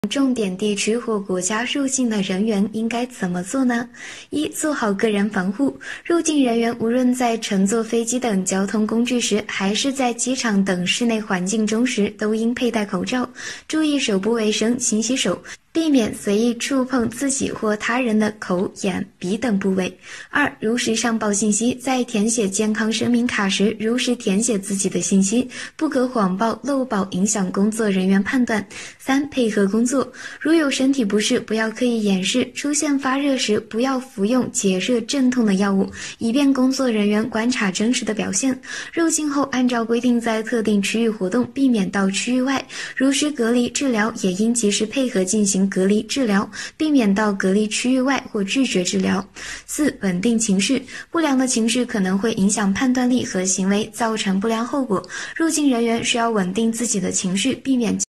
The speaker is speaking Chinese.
重点地区或国家入境的人员应该怎么做呢？一、做好个人防护。入境人员无论在乘坐飞机等交通工具时，还是在机场等室内环境中时，都应佩戴口罩，注意手部卫生，勤洗手，避免随意触碰自己或他人的口、眼、鼻等部位。二、如实上报信息，在填写健康声明卡时，如实填写自己的信息，不可谎报、漏报，影响工作人员判断。三、配合工作，如有身体不适，不要刻意掩饰，出现发热时，不要服用解热镇痛的药物，以便工作人员观察真实的表现。入境后，按照规定在特定区域活动，避免到区域外。如实隔离治疗，也应及时配合进行隔离治疗，避免到隔离区域外或拒绝治疗。四、稳定情绪，不良的情绪可能会影响判断力和行为，造成不良后果。入境人员需要稳定自己的情绪，避免